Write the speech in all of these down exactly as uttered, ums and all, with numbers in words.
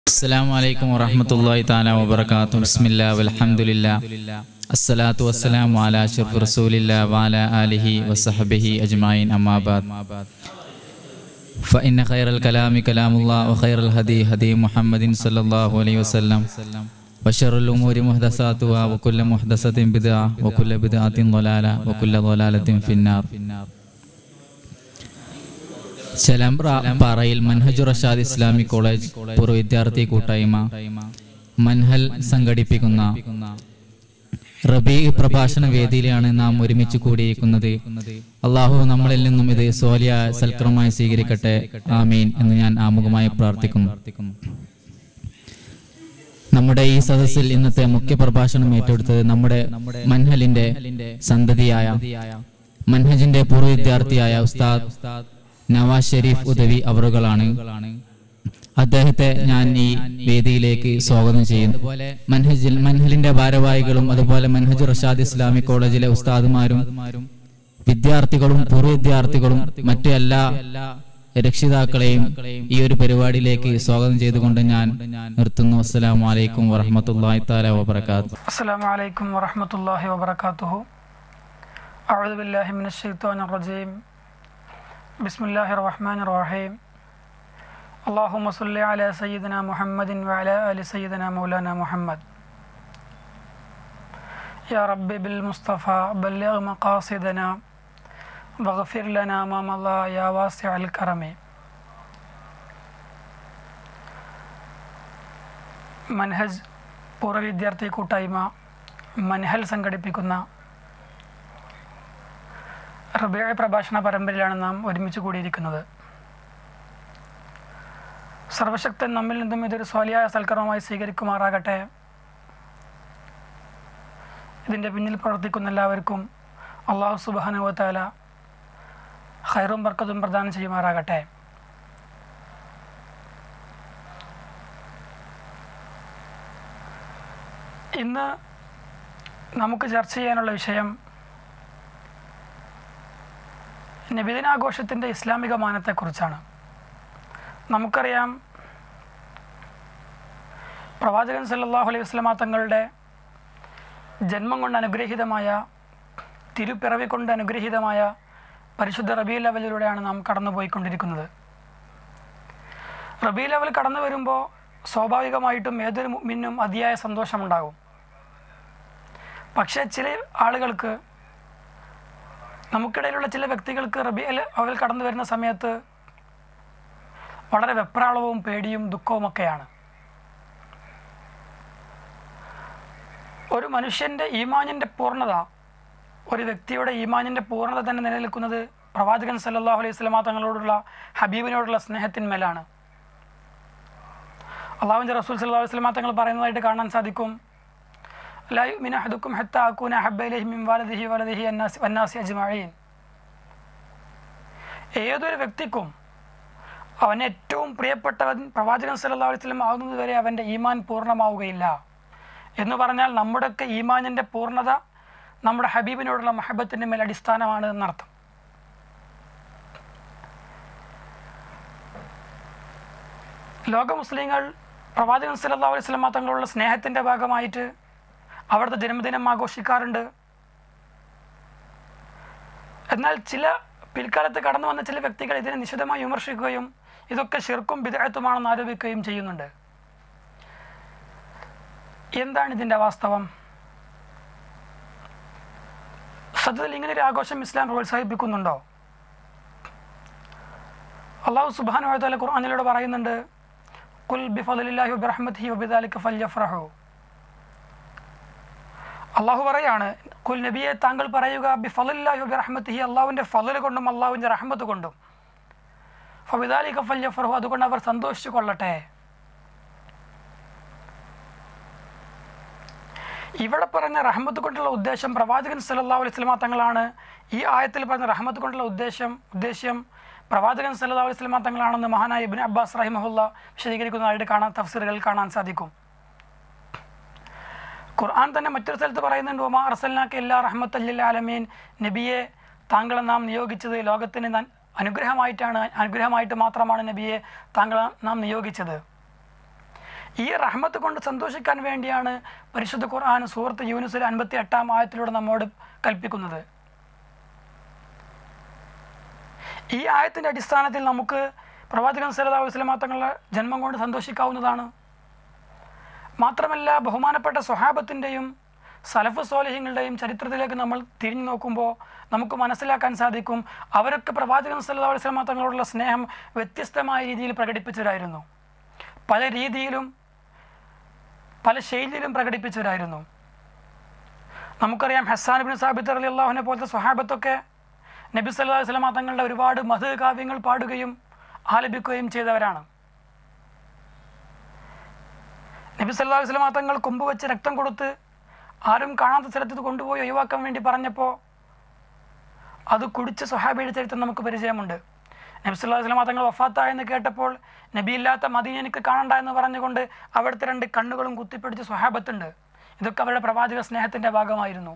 അസ്സലാമു അലൈക്കും വറഹ്മത്തുള്ളാഹി തആല വബറകാതുഹു. ബിസ്മില്ലാഹി വൽഹംദുലില്ലാഹ് അസ്സലാത്തു വസ്സലാമു അലാ അഷ്റഫി റസൂലില്ലാഹി വഅലാ ആലിഹി വസഹ്ബിഹി അജ്മഈൻ. അമ്മാ ബഅദ്. ഫഇന്ന ഖൈറൽ കലാമി കലാമുല്ലാഹ് വഖൈറൽ ഹദി ഹദി മുഹമ്മദിൻ സ്വല്ലല്ലാഹു അലൈഹി വസല്ലം വശറൽ ഉമൂരി മുഹ്ദസാതുഹാ വകുല്ലു മുഹ്ദസത്തിൻ ബിദ്അ വകുല്ലു ബിദ്അത്തിൻ ളലാല വകുല്ലു ളലാലത്തിൻ ഫിന്നാർ. ചലമ്പ്രയിൽ മൻഹജ് റഷാദ് ഇസ്ലാമിക് കോളേജ് പൂർവ്വ വിദ്യാർത്ഥി കൂട്ടായ്മ മൻഹൽ സംഘടിപ്പിക്കുന്ന റബീ പ്രഭാഷണ വേദിയിലാണ് നാം ഒരുമിച്ച് കൂടിയിരിക്കുന്നത്. അള്ളാഹു നമ്മളിൽ നിന്നും ഇത് സ്വാലിയ സൽക്രമമായി സ്വീകരിക്കട്ടെ, ആമീൻ എന്ന് ഞാൻ ആമുഖമായി പ്രാർത്ഥിക്കുന്നു. നമ്മുടെ ഈ സദസ്സിൽ ഇന്നത്തെ മുഖ്യ പ്രഭാഷണം ഏറ്റെടുത്തത് നമ്മുടെ മൻഹലിന്റെ സന്തതിയായ മൻഹജിന്റെ പൂർവ്വ വിദ്യാർത്ഥിയായ ഉസ്താദ് നവാസ് ഷെരീഫ് ഉദവി അവറുകളാണ്. അദ്ദേഹത്തെ ഞാൻ ഈ വേദിയിലേക്ക് സ്വാഗതം ചെയ്യുന്നു. മൻഹജിൽ മൻഹലിന്റെ ഭാരവാഹികളും അതുപോലെ മൻഹജ് റഷാദ് ഇസ്ലാമിക് കോളേജിലെ ഉസ്താദുമാരും വിദ്യാർത്ഥികളും പൂർവ്വ വിദ്യാർത്ഥികളും മറ്റു എല്ലാ രക്ഷിതാക്കളെയും ഈ ഒരു പരിപാടിയിലേക്ക് സ്വാഗതം ചെയ്തുകൊണ്ട് ഞാൻ നിർത്തുന്നു. അസ്സലാമു അലൈക്കും വറഹ്മത്തുള്ളാഹി തആല വബറകാതുഹു. അസ്സലാമു അലൈക്കും വറഹ്മത്തുള്ളാഹി വബറകാതുഹു. അഊദു ബില്ലാഹി മിനശ് ശൈത്വാനിർ റജീം. ബിസ്മില്ലാഹിർ റഹ്മാനിർ റഹീം. അല്ലാഹുമ്മ സ്വല്ലി അലാ സയ്യിദിനാ മുഹമ്മദിൻ വഅലാ ആലി സയ്യിദിനാ മൗലാനാ മുഹമ്മദ്. യാ റബ്ബി ബിൽ മുസ്തഫ ബല്ലിഗ് മഖാസിദനാ വഗ്ഫിർ ലനാ മാ മളാ യാ വാസിഅൽ കറമി. മൻഹജ് പൂർവ്വ വിദ്യാർത്ഥി കൂട്ടായ്മ മൻഹൽ സംഘടിപ്പിക്കുന്ന റബീഅ പ്രഭാഷണ പരമ്പരയിലാണ് നാം ഒരുമിച്ച് കൂടിയിരിക്കുന്നത്. സർവശക്തൻ നമ്മിൽ നിന്നും ഇതൊരു സ്വാലിയായ സൽക്കർമ്മമായി സ്വീകരിക്കുമാറാകട്ടെ. ഇതിൻ്റെ പിന്നിൽ പ്രവർത്തിക്കുന്ന എല്ലാവർക്കും അല്ലാഹു സുബ്ഹാനഹു വ തആല ഖൈറും ബർക്കത്തും പ്രദാനം ചെയ്യുമാറാകട്ടെ. ഇന്ന് നമുക്ക് ചർച്ച ചെയ്യാനുള്ള വിഷയം നബിദിനാഘോഷത്തിൻ്റെ ഇസ്ലാമിക മാനത്തെക്കുറിച്ചാണ്. നമുക്കറിയാം, പ്രവാചകൻ സല്ലല്ലാഹു അലൈഹി വസല്ലമ തങ്ങളുടെ ജന്മം കൊണ്ട് അനുഗ്രഹീതമായ തിരുപ്പിറവി കൊണ്ട് അനുഗ്രഹീതമായ പരിശുദ്ധ റബീഉൽ അവ്വലിലൂടെയാണ് നാം കടന്നുപോയിക്കൊണ്ടിരിക്കുന്നത്. റബീഉൽ അവ്വൽ കടന്നു വരുമ്പോൾ സ്വാഭാവികമായിട്ടും ഏതൊരു മുഅ്മിനും അതിയായ സന്തോഷമുണ്ടാകും. പക്ഷേ ചില ആളുകൾക്ക്, നമുക്കിടയിലുള്ള ചില വ്യക്തികൾക്ക് റബീഉൽ അവ്വൽ കടന്നു വരുന്ന സമയത്ത് വളരെ വെപ്രാളവും പേടിയും ദുഃഖവുമൊക്കെയാണ്. ഒരു മനുഷ്യൻ്റെ ഈമാനിൻ്റെ പൂർണ്ണത, ഒരു വ്യക്തിയുടെ ഈമാനിൻ്റെ പൂർണ്ണത തന്നെ നിലനിൽക്കുന്നത് പ്രവാചകൻ സല്ലല്ലാഹു അലൈഹി വസല്ലമ തങ്ങളോടുള്ള ഹബീബിനോടുള്ള സ്നേഹത്തിന്മേലാണ്. അല്ലാഹുവിൻ്റെ റസൂൽ സല്ലല്ലാഹു അലൈഹി വസല്ലമ തങ്ങൾ പറയുന്നതായിട്ട് കാണാൻ സാധിക്കും, ലാ യുഅ്മിനു അഹദുക്കും ഹത്താ അകൂന അഹബ്ബ ഇലൈഹി മിൻ വാലിദിഹി വലദിഹി വന്നാസി അജ്മഈൻ. ഏതൊരു വ്യക്തിക്കും അവന് ഏറ്റവും പ്രിയപ്പെട്ടവൻ പ്രവാചകൻ സല്ലല്ലാഹു അലൈഹി വസല്ലം ആകുന്നത് വരെ അവൻ്റെ ഈമാൻ പൂർണ്ണമാവുകയില്ല. എന്ന് പറഞ്ഞാൽ നമ്മുടെയൊക്കെ ഈമാനിൻ്റെ പൂർണ്ണത നമ്മുടെ ഹബീബിനോടുള്ള മഹബത്തിൻ്റെ മേൽ അടിസ്ഥാനമാണ് എന്നർത്ഥം. ലോക മുസ്ലിങ്ങൾ പ്രവാചകൻ സല്ലല്ലാഹു അലൈഹി വസല്ലം തങ്ങളുള്ള സ്നേഹത്തിൻ്റെ ഭാഗമായിട്ട് അവിടുത്തെ ജന്മദിനം ആഘോഷിക്കാറുണ്ട്. എന്നാൽ ചില പിൽക്കാലത്ത് കടന്നു വന്ന ചില വ്യക്തികൾ ഇതിനെ നിശിതമായി വിമർശിക്കുകയും ഇതൊക്കെ ശിർക്കും ബിദ്അത്തുമാണെന്ന് ആരോപിക്കുകയും ചെയ്യുന്നുണ്ട്. എന്താണ് ഇതിൻ്റെ വാസ്തവം? സത്യത്തിൽ ഇങ്ങനൊരു ആഘോഷം ഇസ്ലാം പ്രോത്സാഹിപ്പിക്കുന്നുണ്ടോ? അല്ലാഹു സുബ്ഹാനഹു വ തആല ഖുർആനിലൂടെ പറയുന്നുണ്ട്, ഖുൽ ബിഫളില്ലാഹി വബിറഹ്മതിഹി വബിദാലിക ഫല്യഫ്റഹു. അള്ളാഹു പറയാണ്, കുൽ നബിയെ താങ്കൾ പറയുക, ബിഫളില്ലാഹി വബിറഹ്മതിഹി, അള്ളാഹുവിൻ്റെ ഫളൽ കൊണ്ടും അള്ളാഹുവിൻ്റെ റഹ്മത്ത് കൊണ്ടും, ഫബിദാലിക ഫല്യഫ്റഹു, അതുകൊണ്ട് അവർ സന്തോഷിച്ചു കൊള്ളട്ടെ. ഇവിടെ പറഞ്ഞ റഹ്മത്ത് കൊണ്ടുള്ള ഉദ്ദേശം പ്രവാചകൻ സല്ലല്ലാഹു അലൈഹി വസല്ലമ തങ്ങളാണ്. ഈ ആയത്തിൽ പറഞ്ഞ റഹ്മത്ത് കൊണ്ടുള്ള ഉദ്ദേശം ഉദ്ദേശ്യം പ്രവാചകൻ സല്ലല്ലാഹു അലൈഹി വസല്ലമ തങ്ങളാണെന്ന് മഹാനായ ഇബ്നു അബ്ബാസ് റഹിമഹുല്ലാ വിശദീകരിക്കുന്നതായിട്ട് കാണാൻ തഫ്സീറുകളിൽ കാണാൻ സാധിക്കും. ഖുർആൻ തന്നെ മറ്റൊരു സ്ഥലത്ത് പറയുന്നുണ്ട്, വമാ അർസൽനാക ഇല്ലാ റഹ്മത്തൽ ലിൽ ആലമീൻ, നബിയെ താങ്കളെ നാം നിയോഗിച്ചത് ലോകത്തിന് അനുഗ്രഹമായിട്ടാണ്, അനുഗ്രഹമായിട്ട് മാത്രമാണ് നബിയെ താങ്കളെ നാം നിയോഗിച്ചത്. ഈ റഹ്മത്ത് കൊണ്ട് സന്തോഷിക്കാൻ വേണ്ടിയാണ് പരിശുദ്ധ ഖുർആൻ സൂറത്ത് യൂനുസിലെ അൻപത്തി എട്ടാം ആയത്തിലൂടെ നമ്മോട് കൽപ്പിക്കുന്നത്. ഈ ആയത്തിൻ്റെ അടിസ്ഥാനത്തിൽ നമുക്ക് പ്രവാചകൻ സല്ലല്ലാഹു അലൈഹി വസല്ലം തങ്ങളുടെ ജന്മം കൊണ്ട് സന്തോഷിക്കാവുന്നതാണ്. മാത്രമല്ല ബഹുമാനപ്പെട്ട സ്വഹാബത്തിൻ്റെയും സലഫ് സ്വാലിഹീങ്ങളുടെയും ചരിത്രത്തിലേക്ക് നമ്മൾ തിരിഞ്ഞു നോക്കുമ്പോൾ നമുക്ക് മനസ്സിലാക്കാൻ സാധിക്കും, അവരൊക്കെ പ്രവാചകൻ സല്ലല്ലാഹു അലൈഹി വസല്ലം തങ്ങളോടുള്ള സ്നേഹം വ്യത്യസ്തമായ രീതിയിൽ പ്രകടിപ്പിച്ചവരായിരുന്നു. പല രീതിയിലും പല ശൈലിയിലും പ്രകടിപ്പിച്ചവരായിരുന്നു. നമുക്കറിയാം ഹസ്സാൻ ഇബ്നു സാബിത്ത് റളിയല്ലാഹുവിനെ പോലത്തെ സ്വഹാബത്തൊക്കെ നബി സല്ലല്ലാഹു അലൈഹി വസല്ലം തങ്ങളുടെ ഒരുപാട് മദ്ഹ് കാവ്യങ്ങൾ പാടുകയും ആലപിക്കുകയും ചെയ്തവരാണ്. നബി സല്ലല്ലാഹു അലൈഹി വസല്ലം തങ്ങൾ കൊമ്പ് വെച്ച് രക്തം കൊടുത്ത് ആരും കാണാത്ത സ്ഥലത്ത് കൊണ്ടുപോയി ഒഴിവാക്കാൻ വേണ്ടി പറഞ്ഞപ്പോൾ അത് കുടിച്ച സ്വഹാബിയുടെ ചരിത്രം നമുക്ക് പരിചയമുണ്ട്. നബി സല്ലല്ലാഹു അലൈഹി വസല്ലം തങ്ങൾ വഫാത്തായെന്ന് കേട്ടപ്പോൾ നബിയില്ലാത്ത മദീന എനിക്ക് കാണണ്ട എന്ന് പറഞ്ഞുകൊണ്ട് അവിടുത്തെ രണ്ട് കണ്ണുകളും കുത്തിപ്പിടിച്ച് സ്വഹാബത്തുണ്ട്. ഇതൊക്കെ അവരുടെ പ്രവാചക സ്നേഹത്തിൻ്റെ ഭാഗമായിരുന്നു.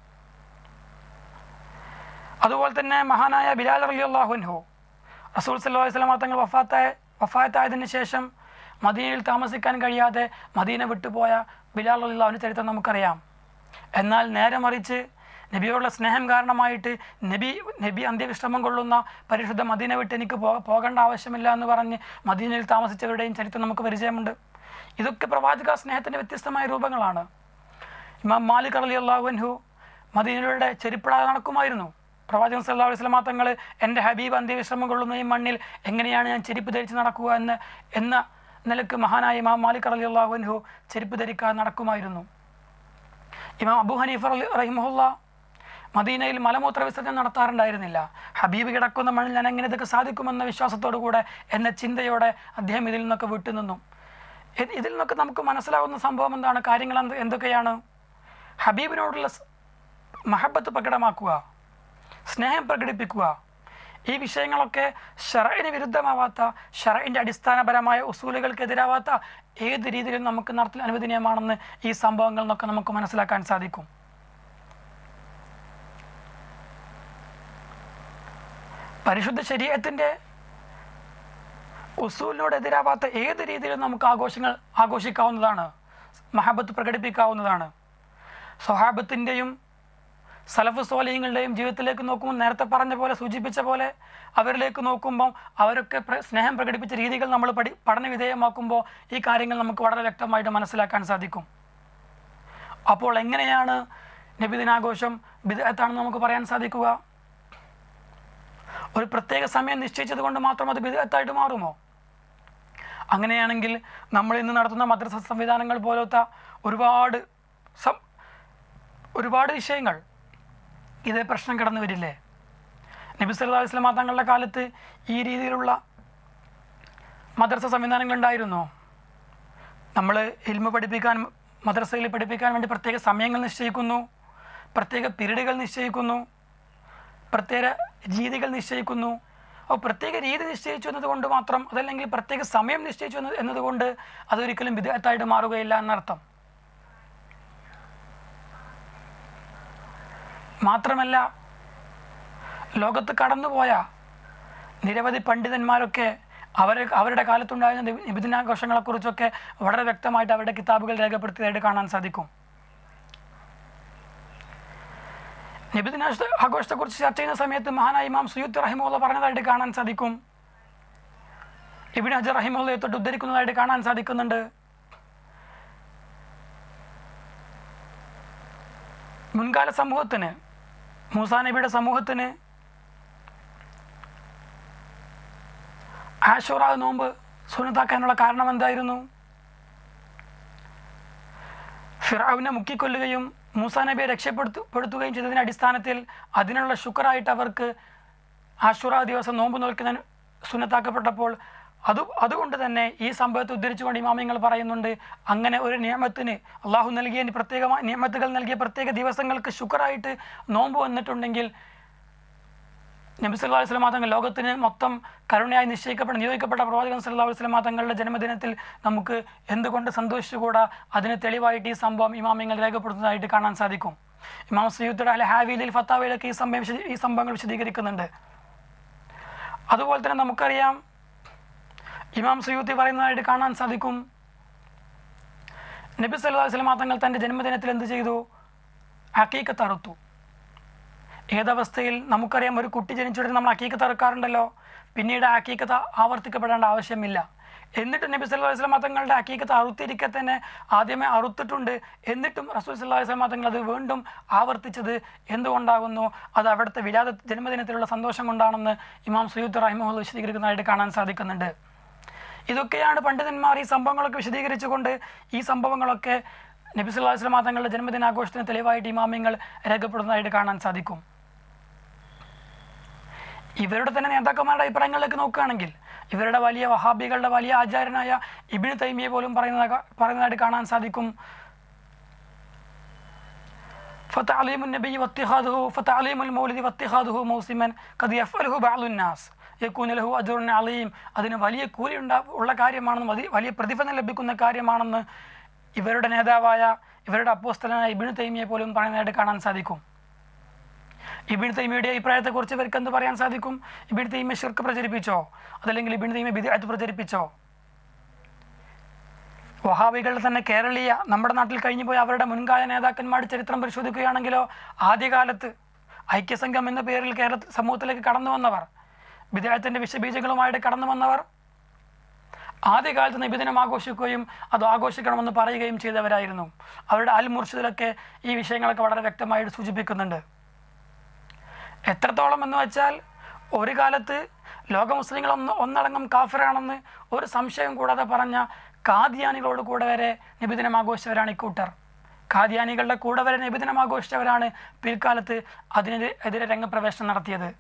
അതുപോലെ തന്നെ മഹാനായ ബിലാൽ റളിയല്ലാഹു അൻഹു റസൂൽ സല്ലല്ലാഹു അലൈഹി വസല്ലം തങ്ങൾ വഫാത്തായ വഫാത്തായതിന് ശേഷം മദീനയിൽ താമസിക്കാൻ കഴിയാതെ മദീന വിട്ടുപോയ ബിലാൽ റളിയല്ലാഹുവിൻ്റെ ചരിത്രം നമുക്കറിയാം. എന്നാൽ നേരെ മറിച്ച് നബിയോടുള്ള സ്നേഹം കാരണമായിട്ട് നബി നബി അന്ത്യവിശ്രമം കൊള്ളുന്ന പരിശുദ്ധ മദീന വിട്ട് എനിക്ക് പോ പോകേണ്ട ആവശ്യമില്ല എന്ന് പറഞ്ഞ് മദീനയിൽ താമസിച്ചവരുടെയും ചരിത്രം നമുക്ക് പരിചയമുണ്ട്. ഇതൊക്കെ പ്രവാചക സ്നേഹത്തിൻ്റെ വ്യത്യസ്തമായ രൂപങ്ങളാണ്. ഇമാം മാലിക് റളിയല്ലാഹു അൻഹു മദീനയുടെ ചെരിപ്പിടാതെ നടക്കുമായിരുന്നു. പ്രവാചകൻ സല്ലല്ലാഹു അലൈഹി വസല്ലം തങ്ങൾ എൻ്റെ ഹബീബ് അന്ത്യവിശ്രമം കൊള്ളുന്ന ഈ മണ്ണിൽ എങ്ങനെയാണ് ഞാൻ ചെരുപ്പ് ധരിച്ച് നടക്കുക എന്ന് എന്ന നിലക്ക് മഹാനായ ഇമാം മാലിക് റളിയല്ലാഹു അൻഹു ചെരുപ്പ് ധരിക്കാതെ നടക്കുമായിരുന്നു. ഇമാം അബൂ ഹനീഫ റഹിമഹുല്ലാ മദീനയിൽ മലമൂത്ര വിസർജനം നടത്താറുണ്ടായിരുന്നില്ല. ഹബീബ് കിടക്കുന്ന മണ്ണിൽ ഞാൻ എങ്ങനെ ഇതൊക്കെ സാധിക്കുമെന്ന വിശ്വാസത്തോടു കൂടെ എന്ന ചിന്തയോടെ അദ്ദേഹം ഇതിൽ നിന്നൊക്കെ വിട്ടുനിന്നു. ഇതിൽ നിന്നൊക്കെ നമുക്ക് മനസ്സിലാവുന്ന സംഭവം എന്താണ്, കാര്യങ്ങൾ എന്ത് എന്തൊക്കെയാണ്? ഹബീബിനോടുള്ള മഹബത്ത് പ്രകടമാക്കുക, സ്നേഹം പ്രകടിപ്പിക്കുക, ഈ വിഷയങ്ങളൊക്കെ ശറഇന് വിരുദ്ധമാവാത്ത, ശറഇൻ്റെ അടിസ്ഥാനപരമായ ഉസൂലുകൾക്കെതിരാവാത്ത ഏത് രീതിയിലും നമുക്ക് നടത്താൻ അനുവദനീയമാണെന്ന് ഈ സംഭവങ്ങളിൽ നിന്നൊക്കെ നമുക്ക് മനസ്സിലാക്കാൻ സാധിക്കും. പരിശുദ്ധ ശരീഅത്തിൻ്റെ ഉസൂലിനോട് എതിരാവാത്ത ഏത് രീതിയിലും നമുക്ക് ആഘോഷങ്ങൾ ആഘോഷിക്കാവുന്നതാണ്, മഹബത്ത് പ്രകടിപ്പിക്കാവുന്നതാണ്. സ്വഹാബത്തിൻ്റെയും സലഫ് സ്വാലിഹീങ്ങളുടെയും ജീവിതത്തിലേക്ക് നോക്കുമ്പോൾ നേരത്തെ പറഞ്ഞ പോലെ സൂചിപ്പിച്ച പോലെ അവരിലേക്ക് നോക്കുമ്പോൾ അവരൊക്കെ സ്നേഹം പ്രകടിപ്പിച്ച രീതികൾ നമ്മൾ പഠി പഠന വിധേയമാക്കുമ്പോൾ ഈ കാര്യങ്ങൾ നമുക്ക് വളരെ വ്യക്തമായിട്ട് മനസ്സിലാക്കാൻ സാധിക്കും. അപ്പോൾ എങ്ങനെയാണ് നബിദിനാഘോഷം ബിദ്അത്താണെന്ന് നമുക്ക് പറയാൻ സാധിക്കുക? ഒരു പ്രത്യേക സമയം നിശ്ചയിച്ചത് കൊണ്ട് മാത്രം അത് ബിദ്അത്തായിട്ട് മാറുമോ? അങ്ങനെയാണെങ്കിൽ നമ്മൾ ഇന്ന് നടത്തുന്ന മദ്രസ സംവിധാനങ്ങൾ പോലത്തെ ഒരുപാട് സം ഒരുപാട് വിഷയങ്ങൾ ഇതേ പ്രശ്നം കടന്നു വരില്ലേ? നബി സല്ലല്ലാഹു അലൈഹി വസല്ലം തങ്ങളുടെ കാലത്ത് ഈ രീതിയിലുള്ള മദ്രസ സംവിധാനങ്ങളുണ്ടായിരുന്നോ? നമ്മൾ ഇൽമ പഠിപ്പിക്കാൻ മദ്രസയിൽ പഠിപ്പിക്കാൻ വേണ്ടി പ്രത്യേക സമയങ്ങൾ നിശ്ചയിക്കുന്നു, പ്രത്യേക പീരീഡുകൾ നിശ്ചയിക്കുന്നു, പ്രത്യേക രീതികൾ നിശ്ചയിക്കുന്നു. അപ്പോൾ പ്രത്യേക രീതി നിശ്ചയിച്ചു എന്നതുകൊണ്ട് മാത്രം, അതല്ലെങ്കിൽ പ്രത്യേക സമയം നിശ്ചയിച്ചു എന്നത് എന്നതുകൊണ്ട് അതൊരിക്കലും ബിദ്അത്തായിട്ട് മാറുകയില്ല എന്നർത്ഥം. മാത്രമല്ല ലോകത്ത് കടന്നുപോയ നിരവധി പണ്ഡിതന്മാരൊക്കെ അവർ അവരുടെ കാലത്തുണ്ടായിരുന്ന നബിദിനാഘോഷങ്ങളെക്കുറിച്ചൊക്കെ വളരെ വ്യക്തമായിട്ട് അവരുടെ കിതാബുകൾ രേഖപ്പെടുത്തിയതായിട്ട് കാണാൻ സാധിക്കും. നബിദിന ആഘോഷത്തെക്കുറിച്ച് ചർച്ച ചെയ്യുന്ന സമയത്ത് മഹാനായ ഇമാം സുയൂത്തി റഹിമഹുല്ലാഹ് പറഞ്ഞതായിട്ട് കാണാൻ സാധിക്കും. ഇബ്നു ഹജർ റഹിമഹുല്ലാഹ് തൊട്ട് ഉദ്ധരിക്കുന്നതായിട്ട് കാണാൻ സാധിക്കുന്നുണ്ട്. മുൻകാല സമൂഹത്തിന്, മൂസാ നബിയുടെ സമൂഹത്തിന് ആശൂറ നോമ്പ് സുന്നത്താക്കാനുള്ള കാരണം എന്തായിരുന്നു? ഫിർഔനെ മുക്കിക്കൊല്ലുകയും മൂസാ നബിയെ രക്ഷപ്പെടുത്തുകയും ചെയ്തതിൻ്റെ അടിസ്ഥാനത്തിൽ അതിനുള്ള ശുക്രായിട്ട് അവർക്ക് ആശൂറ ദിവസം നോമ്പ് നോൽക്കുന്ന സുന്നത്താക്കപ്പെട്ടപ്പോൾ അത് അതുകൊണ്ട് തന്നെ ഈ സംഭവത്തെ ഉദ്ധരിച്ചുകൊണ്ട് ഇമാമിങ്ങൾ പറയുന്നുണ്ട്, അങ്ങനെ ഒരു നിയമത്തിന് അള്ളാഹു നൽകിയ പ്രത്യേകമായ നിയമത്തുകൾ നൽകിയ പ്രത്യേക ദിവസങ്ങൾക്ക് ശുക്രായിട്ട് നോമ്പ് വന്നിട്ടുണ്ടെങ്കിൽ നബി സല്ലല്ലാഹു അലൈഹി വസല്ലം തങ്ങൾ ലോകത്തിന് മൊത്തം കരുണയായി നിശ്ചയിക്കപ്പെട്ട നിയോഗിക്കപ്പെട്ട പ്രവാചകൻ സല്ലല്ലാഹു അലൈഹി വസല്ലം തങ്ങളുടെ ജന്മദിനത്തിൽ നമുക്ക് എന്തുകൊണ്ട് സന്തോഷിച്ചുകൂടാ? അതിന് തെളിവായിട്ട് ഈ സംഭവം ഇമാമിങ്ങൾ രേഖപ്പെടുത്തുന്നതായിട്ട് കാണാൻ സാധിക്കും. ഇമാം സയ്യിദുൽ അൽ ഹാവിയിൽ ഫത്താവയിലൊക്കെ ഈ സംഭവം ഈ സംഭവങ്ങൾ വിശദീകരിക്കുന്നുണ്ട്. അതുപോലെ തന്നെ നമുക്കറിയാം ഇമാം സുയൂത്തി പറയുന്നതായിട്ട് കാണാൻ സാധിക്കും, നബി സല്ലല്ലാഹു അലൈഹി വസല്ലം തങ്ങൾ തൻ്റെ ജന്മദിനത്തിൽ എന്ത് ചെയ്തു? അക്കീക്കത്ത് അറുത്തു. ഏതവസ്ഥയിൽ? നമുക്കറിയാം, ഒരു കുട്ടി ജനിച്ചുടനെ നമ്മൾ അക്കീക്കത്ത് അറുക്കാറുണ്ടല്ലോ. പിന്നീട് അക്കീക്കത്ത് ആവർത്തിക്കപ്പെടേണ്ട ആവശ്യമില്ല. എന്നിട്ട് നബി സല്ലല്ലാഹു അലൈഹി വസല്ലം തങ്ങളുടെ അക്കീക്കത്ത് അറുത്തിരിക്കെ തന്നെ ആദ്യമേ അറുത്തിട്ടുണ്ട്. എന്നിട്ടും റസൂൽ സല്ലല്ലാഹു അലൈഹി വസല്ലം തങ്ങൾ അത് വീണ്ടും ആവർത്തിച്ചത് എന്തുകൊണ്ടാകുന്നു? അത് അവിടുത്തെ വിലാദ ജന്മദിനത്തിലുള്ള സന്തോഷം കൊണ്ടാണെന്ന് ഇമാം സുയൂത്തി റഹിമഹുല്ലാഹ് വിശദീകരിക്കുന്നതായിട്ട് കാണാൻ സാധിക്കുന്നുണ്ട്. ഇതൊക്കെയാണ് പണ്ഡിതന്മാർ ഈ സംഭവങ്ങളൊക്കെ വിശദീകരിച്ചുകൊണ്ട് ഈ സംഭവങ്ങളൊക്കെ നബി സല്ലല്ലാഹു അലൈഹി വസല്ലം തങ്ങളുടെ ജന്മദിനാഘോഷത്തിന് തെളിവായിട്ട് ഇമാമിങ്ങൾ രേഖപ്പെടുന്നതായിട്ട് കാണാൻ സാധിക്കും. ഇവരുടെ തന്നെ നേതാക്കന്മാരുടെ അഭിപ്രായങ്ങളിലേക്ക് നോക്കുകയാണെങ്കിൽ ഇവരുടെ വലിയ വഹാബികളുടെ വലിയ ആചാര്യനായ ഇബ്നു തൈമിയ പോലും പറയുന്ന പറയുന്നതായിട്ട് കാണാൻ സാധിക്കും. ഫതഅലീമു നബി വത്തിഖാദുഹു ഫതഅലീമുൽ മൗലിദി വത്തിഖാദുഹു മൗസിമൻ ഖദ് യഫ്അലുഹു ബഅദുൻ നാസ് യകൂന ലഹു അജ്റുൻ അലീം. അതിന് വലിയ കൂലി ഉണ്ടാ ഉള്ള കാര്യമാണെന്നും അത് വലിയ പ്രതിഫലം ലഭിക്കുന്ന കാര്യമാണെന്ന് ഇവരുടെ നേതാവായ ഇവരുടെ അപ്പോസ്തലനായ ഇബ്നു തൈമിയ പോലും പറയുന്നതായിട്ട് കാണാൻ സാധിക്കും. ഇബ്നു തൈമിയയുടെ അഭിപ്രായത്തെക്കുറിച്ച് ഇവർക്ക് എന്ത് പറയാൻ സാധിക്കും? ഇബ്നു തൈമിയ ശിർക്ക് പ്രചരിപ്പിച്ചോ? അതല്ലെങ്കിൽ ഇബ്നു തൈമിയ ബിദ്അത്ത് പ്രചരിപ്പിച്ചോ? വഹാബികളുടെ തന്നെ കേരളീയ നമ്മുടെ നാട്ടിൽ കഴിഞ്ഞു പോയ അവരുടെ മുൻകാല നേതാക്കന്മാരുടെ ചരിത്രം പരിശോധിക്കുകയാണെങ്കിലോ ആദ്യകാലത്ത് ഐക്യസംഘം എന്ന പേരിൽ കേരള സമൂഹത്തിലേക്ക് കടന്നു വന്നവർ, ബിദ്അത്തിന്റെ വിഷബീജങ്ങളുമായിട്ട് കടന്നു വന്നവർ ആദ്യകാലത്ത് നബിദിനം ആഘോഷിക്കുകയും അത് ആഘോഷിക്കണമെന്ന് പറയുകയും ചെയ്തവരായിരുന്നു. അവരുടെ അൽ മുർഷിദിലൊക്കെ ഈ വിഷയങ്ങളൊക്കെ വളരെ വ്യക്തമായിട്ട് സൂചിപ്പിക്കുന്നുണ്ട്. എത്രത്തോളം എന്ന് വെച്ചാൽ ഒരു കാലത്ത് ലോക മുസ്ലിങ്ങൾ ഒന്ന് ഒന്നടങ്കം കാഫിറാണെന്ന് ഒരു സംശയം കൂടാതെ പറഞ്ഞ കാദിയാനികളോട് കൂടെ വരെ നബിദിനം ആഘോഷിച്ചവരാണ് ഇക്കൂട്ടർ. കാദിയാനികളുടെ കൂടെ വരെ നബിദിനം ആഘോഷിച്ചവരാണ് പിൽക്കാലത്ത് അതിനെതിരെ എതിരെ രംഗപ്രവേശനം നടത്തിയത്.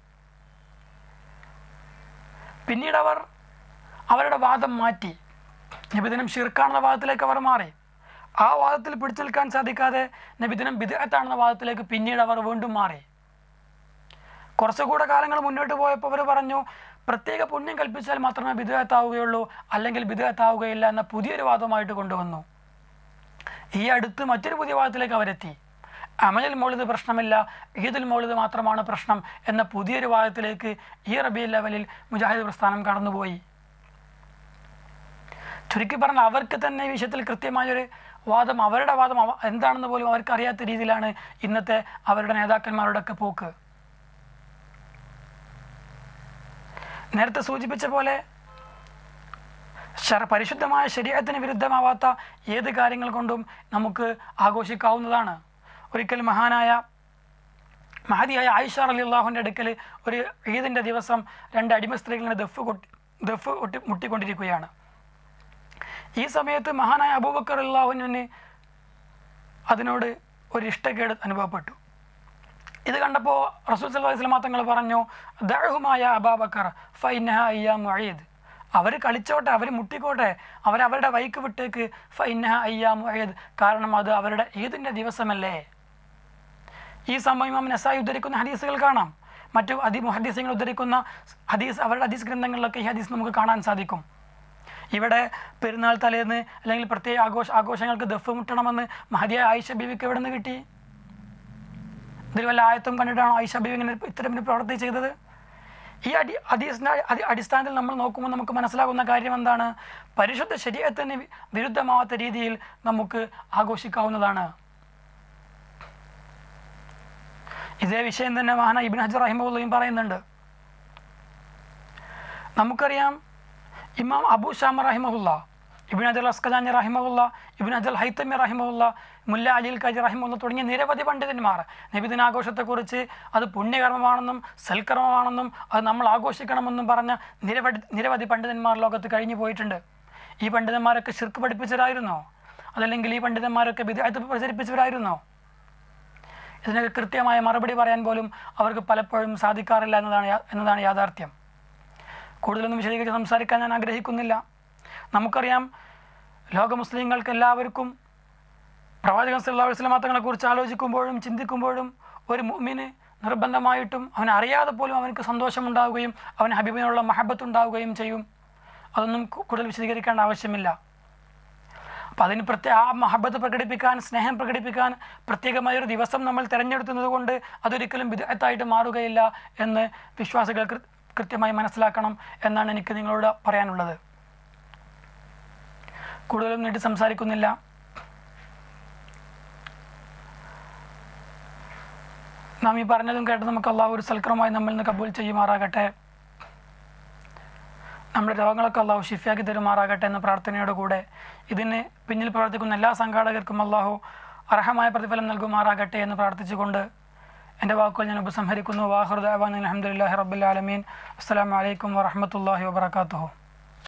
പിന്നീട് അവർ അവരുടെ വാദം മാറ്റി നബിദിനം ഷിർക്കാണെന്ന വാദത്തിലേക്ക് അവർ മാറി. ആ വാദത്തിൽ പിടിച്ചു നിൽക്കാൻ സാധിക്കാതെ നബിദിനം ബിദ്അത്താണെന്ന വാദത്തിലേക്ക് പിന്നീട് അവർ വീണ്ടും മാറി. കുറച്ചുകൂടെ കാലങ്ങൾ മുന്നോട്ട് പോയപ്പോൾ അവർ പറഞ്ഞു പ്രത്യേക പുണ്യം കൽപ്പിച്ചാൽ മാത്രമേ ബിദ്അത്താവുകയുള്ളൂ, അല്ലെങ്കിൽ ബിദ്അത്താവുകയില്ല എന്ന പുതിയൊരു വാദമായിട്ട് കൊണ്ടുവന്നു. ഈ അടുത്ത് മറ്റൊരു പുതിയ വാദത്തിലേക്ക് അവരെത്തി. അമലുൽ മൗലിദ് പ്രശ്നമില്ല, ഈദുൽ മൗലിദ് മാത്രമാണ് പ്രശ്നം എന്ന പുതിയൊരു വാദത്തിലേക്ക് ഈ റബീഉൽ അവ്വലിൽ മുജാഹിദ് പ്രസ്ഥാനം കടന്നുപോയി. ചുരുക്കി പറഞ്ഞാൽ അവർക്ക് തന്നെ ഈ വിഷയത്തിൽ കൃത്യമായൊരു വാദം, അവരുടെ വാദം എന്താണെന്ന് പോലും അവർക്ക് അറിയാത്ത രീതിയിലാണ് ഇന്നത്തെ അവരുടെ നേതാക്കന്മാരുടെയൊക്കെ പോക്ക്. നേരത്തെ സൂചിപ്പിച്ച പോലെ പരിശുദ്ധമായ ശരീഅത്തിന് വിരുദ്ധമാവാത്ത ഏത് കാര്യങ്ങൾ കൊണ്ടും നമുക്ക് ആഘോഷിക്കാവുന്നതാണ്. ഒരിക്കൽ മഹാനായ മഹദിയായ ആയിഷ റളിയല്ലാഹുവിൻ്റെ അടുക്കൽ ഒരു ഈദിൻ്റെ ദിവസം രണ്ട് അടിമ സ്ത്രീകളുടെ ദഫ് കൊട്ടി ദഫ് ഒട്ടി മുട്ടിക്കൊണ്ടിരിക്കുകയാണ്. ഈ സമയത്ത് മഹാനായ അബൂബക്കർ റളിയല്ലാഹുവിന് അതിനോട് ഒരു ഇഷ്ടക്കേട് അനുഭവപ്പെട്ടു. ഇത് കണ്ടപ്പോൾ റസൂൽ സല്ലല്ലാഹു അലൈഹി വസല്ലം തങ്ങൾ പറഞ്ഞു, ദഅഹുമായ അബൂബക്കർ ഫഇന്നഹാ അയ്യാമു ഈദ്. അവർ കളിച്ചോട്ടെ, അവർ മുട്ടിക്കോട്ടെ, അവരവരുടെ വൈക്ക് വിട്ടേക്ക്. ഫഇന്നഹാ അയ്യാമു ഈദ്, കാരണം അത് അവരുടെ ഈദിൻ്റെ ദിവസമല്ലേ. ഈ സംഭവം ഇമാം നസായി ഉദ്ധരിക്കുന്ന ഹദീസുകൾ കാണാം. മറ്റു അതി മുഹദ്ദിസീങ്ങൾ ഉദ്ധരിക്കുന്ന ഹദീസ്, അവരുടെ ഹദീസ് ഗ്രന്ഥങ്ങളിലൊക്കെ ഈ ഹദീസ് നമുക്ക് കാണാൻ സാധിക്കും. ഇവിടെ പെരുന്നാൾ തലേന്ന് അല്ലെങ്കിൽ പ്രത്യേക ആഘോഷ ആഘോഷങ്ങൾക്ക് ദഫ് മുട്ടണമെന്ന് മഹദിയായ ആയിഷ ബീവിക്ക് എവിടെ നിന്ന് കിട്ടി? ഇതിൽ വല്ല ആയത്തും കണ്ടിട്ടാണോ ആയിഷ ബീവി ഇങ്ങനെ ഇത്തരം പ്രവൃത്തി ചെയ്തത്? ഈ അടി ഹദീസിൻ്റെ അടിസ്ഥാനത്തിൽ നമ്മൾ നോക്കുമ്പോൾ നമുക്ക് മനസ്സിലാകുന്ന കാര്യം എന്താണ്? പരിശുദ്ധ ശരീഅത്തിന് വിരുദ്ധമാവാത്ത രീതിയിൽ നമുക്ക് ആഘോഷിക്കാവുന്നതാണ്. ഇതേ വിഷയം തന്നെ മഹാനായ ഇബ്നു ഹജർ റഹിമഹുല്ലാഹും പറയുന്നുണ്ട്. നമുക്കറിയാം ഇമാം അബൂ ഷാമ റഹിമഹുല്ല, ഇബ്നു ഹജർ അസ്ഖലാനി റഹിമഹുല്ല, ഇബ്നു ഹജർ ഹൈതമി റഹിമഹുല്ല, മുല്ല അലിൽ ഖാജി റഹിമഹുല്ല തുടങ്ങിയ നിരവധി പണ്ഡിതന്മാർ നബിദിനാഘോഷത്തെക്കുറിച്ച് അത് പുണ്യകർമ്മമാണെന്നും സൽക്കർമ്മമാണെന്നും അത് നമ്മൾ ആഘോഷിക്കണമെന്നും പറഞ്ഞ നിരവധി നിരവധി പണ്ഡിതന്മാർ ലോകത്ത് കഴിഞ്ഞു പോയിട്ടുണ്ട്. ഈ പണ്ഡിതന്മാരൊക്കെ ശിർക്ക് പഠിപ്പിച്ചവരായിരുന്നോ? അതല്ലെങ്കിൽ ഈ പണ്ഡിതന്മാരൊക്കെ ബിദ്അത്ത് പ്രചരിപ്പിച്ചവരായിരുന്നോ? ഇതിനൊക്കെ കൃത്യമായ മറുപടി പറയാൻ പോലും അവർക്ക് പലപ്പോഴും സാധിക്കാറില്ല എന്നതാണ് എന്നതാണ് യാഥാർത്ഥ്യം. കൂടുതലൊന്നും വിശദീകരിച്ച് സംസാരിക്കാൻ ഞാൻ ആഗ്രഹിക്കുന്നില്ല. നമുക്കറിയാം, ലോക മുസ്ലിങ്ങൾക്ക് എല്ലാവർക്കും പ്രവാചകൻ സല്ലല്ലാഹു അലൈഹി വസല്ലം തങ്ങളെക്കുറിച്ച് ആലോചിക്കുമ്പോഴും ചിന്തിക്കുമ്പോഴും ഒരു മുഅ്മിന് നിർബന്ധമായിട്ടും അവൻ അറിയാതെ പോലും അവനക്ക് സന്തോഷമുണ്ടാവുകയും അവൻ ഹബീബിനുള്ള മഹബത്ത് ഉണ്ടാവുകയും ചെയ്യും. അതൊന്നും കൂടുതൽ വിശദീകരിക്കേണ്ട ആവശ്യമില്ല. അപ്പം അതിന് പ്രത്യേക ആ മഹബത്ത് പ്രകടിപ്പിക്കാൻ, സ്നേഹം പ്രകടിപ്പിക്കാൻ പ്രത്യേകമായൊരു ദിവസം നമ്മൾ തിരഞ്ഞെടുക്കുന്നത് കൊണ്ട് അതൊരിക്കലും ബിദ്അത്തായിട്ട് മാറുകയില്ല എന്ന് വിശ്വാസികൾ കൃത്യമായി മനസ്സിലാക്കണം എന്നാണ് എനിക്ക് നിങ്ങളോട് പറയാനുള്ളത്. കൂടുതലൊന്നും നീട്ടി സംസാരിക്കുന്നില്ല. നാം ഈ പറഞ്ഞതും കേട്ട് നമുക്ക് അള്ളാഹു ഒരു സൽക്രമമായി നമ്മിൽ നിന്ന് കബൂൽ ചെയ്യുമാറാകട്ടെ. നമ്മുടെ രോഗങ്ങളൊക്കെ അള്ളാഹു ഷിഫയാക്കി തരുമാറാകട്ടെ എന്ന പ്രാർത്ഥനയോട് കൂടെ ഇതിന് പിന്നിൽ പ്രവർത്തിക്കുന്ന എല്ലാ സംഘാടകർക്കും അള്ളാഹു അർഹമായ പ്രതിഫലം നൽകുമാറാകട്ടെ എന്ന് പ്രാർത്ഥിച്ചുകൊണ്ട് എൻ്റെ വാക്കുകൾ ഞാൻ ഉപസംഹരിക്കുന്നു. വാഹിറു ദഅ്വാനാ അൽഹംദുലില്ലാഹി റബ്ബിൽ ആലമീൻ. അസ്സലാമു അലൈക്കും വറഹ്മത്തുള്ളാഹി വബറകാതുഹു.